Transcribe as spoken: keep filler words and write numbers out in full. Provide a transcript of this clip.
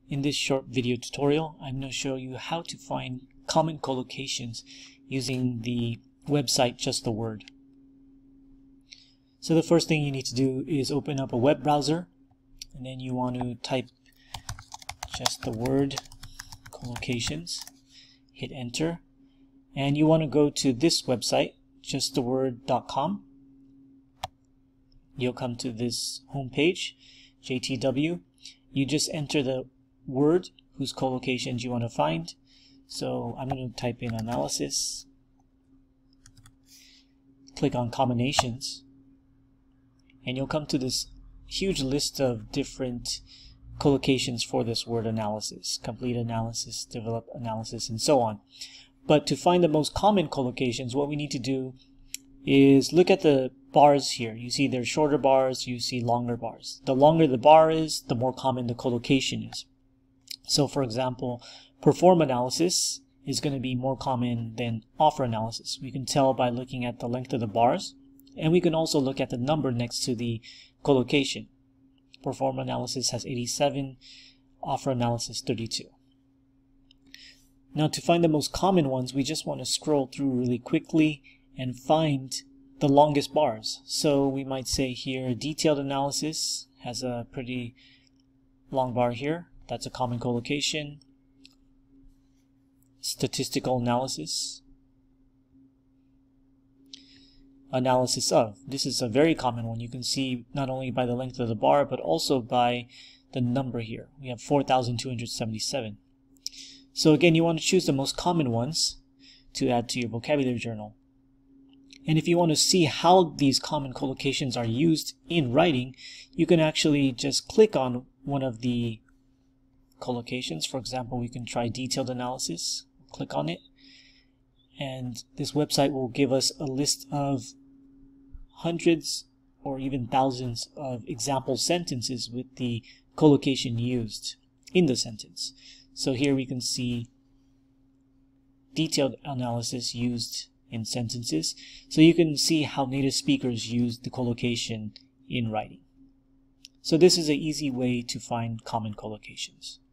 In this short video tutorial, I'm going to show you how to find common collocations using the website Just the Word. So the first thing you need to do is open up a web browser, and then you want to type Just the Word Collocations, hit enter, and you want to go to this website, just the word dot com. You'll come to this home page, J T W. You just enter the word whose collocations you want to find. So I'm going to type in analysis, click on combinations, and you'll come to this huge list of different collocations for this word analysis, complete analysis, develop analysis, and so on. But to find the most common collocations, what we need to do is look at the bars here. You see there's shorter bars, you see longer bars. The longer the bar is, the more common the collocation is. So for example, perform analysis is going to be more common than offer analysis. We can tell by looking at the length of the bars, and we can also look at the number next to the collocation. Perform analysis has eighty-seven, offer analysis thirty-two. Now to find the most common ones, we just want to scroll through really quickly and find the longest bars. So we might say here detailed analysis has a pretty long bar here. That's a common collocation. Statistical analysis. Analysis of. This is a very common one. You can see not only by the length of the bar, but also by the number here. We have four thousand two hundred seventy-seven. So again, you want to choose the most common ones to add to your vocabulary journal. And if you want to see how these common collocations are used in writing, you can actually just click on one of the collocations. For example, we can try detailed analysis. Click on it, and this website will give us a list of hundreds or even thousands of example sentences with the collocation used in the sentence. So here we can see detailed analysis used in sentences. So you can see how native speakers use the collocation in writing. So this is an easy way to find common collocations.